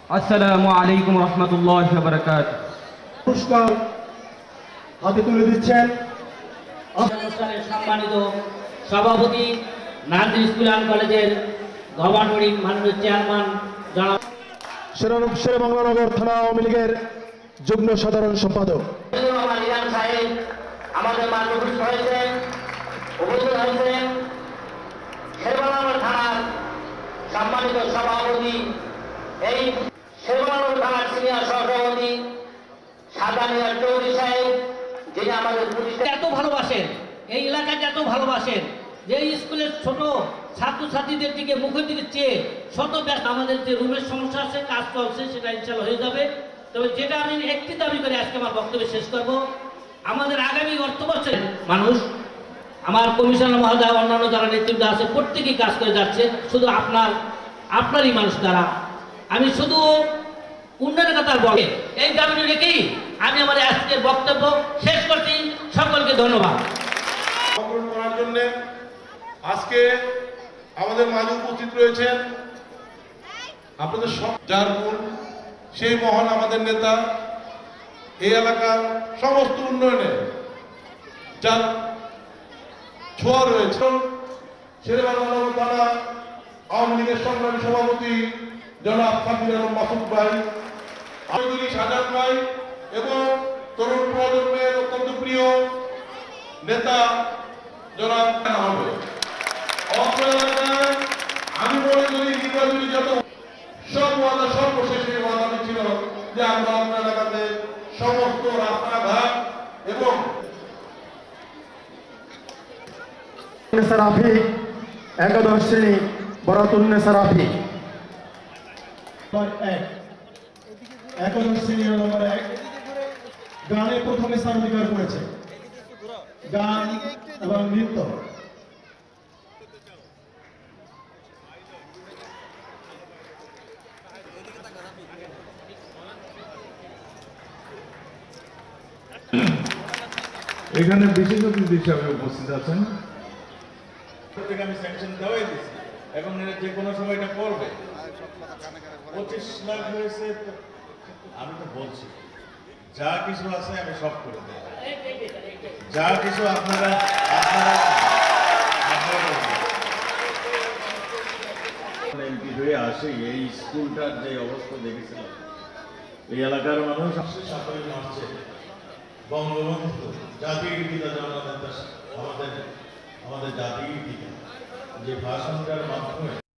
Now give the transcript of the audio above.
আসসালামু আলাইকুম রহমতুল্লাহি ওয়া বারাকাতুহু। পুরস্কার হাতে তুলে দিচ্ছেন অনুষ্ঠানের সম্মানিত সভাপতি নাজনীন স্কুল অ্যান্ড কলেজের গভর্নরিং মাননীয় চেয়ারম্যান জনাব শেরেবাংলা নগর থানা আওয়ামী লীগের যুগ্ম সাধারণ সম্পাদক ইরান সাহেব আমাদের মাঝে উপস্থিত হয়েছেন শেরেবাংলা থানার সম্মানিত সভাপতি, এই শেরেবাংলা থানার সিনিয়র সহসভাপতি সাদানিয়া চৌধুরী সাহেব, যিনি আমাদের এত ভালোবাসেন, এই এলাকাকে এত ভালোবাসেন যে এই স্কুলের ছোট ছাত্রছাত্রীদের দিকে মুখের দিকে চেয়ে শত ব্যস্ত। আমাদের যে রুমের সমস্যা আছে, কাজ চলছে, সেটা ইনশাল্লাহ হয়ে যাবে। তবে যেটা আমি একটি দাবি করে আজকে আমার বক্তব্য শেষ করব, আমাদের আগামী অর্থ বছরের মানুষ, আমার কমিশনার মহোদয়, অন্যান্য যারা নেতৃত্ব আছে, প্রত্যেকেই কাজ করে যাচ্ছে। শুধু আপনারই মানুষ দ্বারা আমি শুধু উন্নয়নের কথা বলে এই দাবি রেখেই আমি আমার আজকের বক্তব্য শেষ করছি। সকলকে ধন্যবাদ। করার জন্য আজকে আমাদের মাঝে উপস্থিত রয়েছেন আপনাদের সব, যার মূল সেই মহান আমাদের নেতা, এই এলাকার সমস্ত উন্নয়নে যার ছোঁয়া রয়েছে, শেরেবাংলা থানা আওয়ামী লীগের সংগ্রামী সভাপতি জনাব সাব্বির আলম মাসুদ ভাই, চৌধুরী সাজাদ ভাই এবং তরুণ প্রজন্মের অত্যন্ত প্রিয় নেতা জনাব হবে। আমি মনে করি নির্বাচনী যত সব ওয়াদা সর্বশেষে ওয়াদা ছিল যে আমরা আপনার এলাকাতে সমস্ত রাস্তাঘাট এবং রাফি একাদশ শ্রেণী বরাতুন্নেসা রাফি একাদশ শ্রেণী নম্বর 1 গানে প্রথমে স্থান অধিকার করেছে, গান এবং নৃত্য। এখানে বিশেষ অতিথি হিসাবে উপস্থিত আছেন। আমি স্যাংশন দেওয়াই দিচ্ছি, এবং যে কোনো সময় এটা করবে। 25 লাখ হয়েছে, আমি তো বলছি যা কিছু আছে আমি সব করে দেব, যা কিছু আপনারা এমপি হয়ে আসে এই স্কুলটার যে অবস্থা দেখেছিলাম, এই এলাকার মানুষ আসছে 7ই মার্চে বঙ্গবন্ধু জাতির পিতা জননেতা আমাদের জাতির পিতা যে ভাষণটার মাধ্যমে